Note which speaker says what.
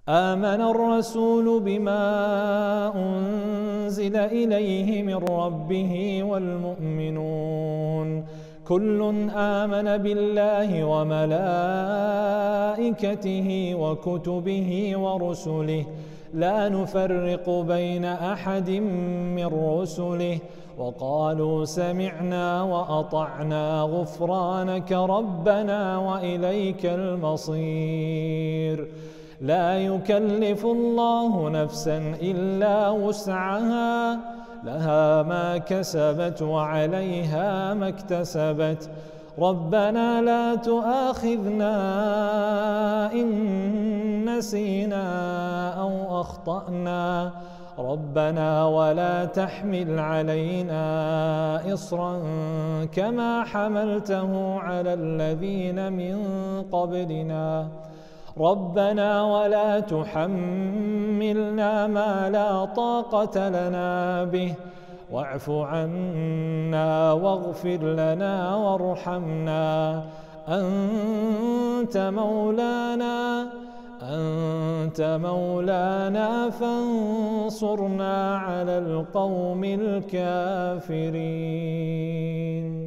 Speaker 1: آمن الرسول بما أنزل إليه من ربه والمؤمنون كل آمن بالله وملائكته وكتبه ورسله لا نفرق بين أحد من رسله وقالوا سمعنا وأطعنا غفرانك ربنا وإليك المصير لا يكلف الله نفسا إلا وسعها لها ما كسبت وعليها ما اكتسبت ربنا لا تؤاخذنا إن نسينا أو أخطأنا ربنا ولا تحمل علينا إصرا كما حملته على الذين من قبلنا ربنا ولا تحملنا ما لا طاقة لنا به واعف عنا واغفر لنا وارحمنا أنت مولانا فانصرنا على القوم الكافرين.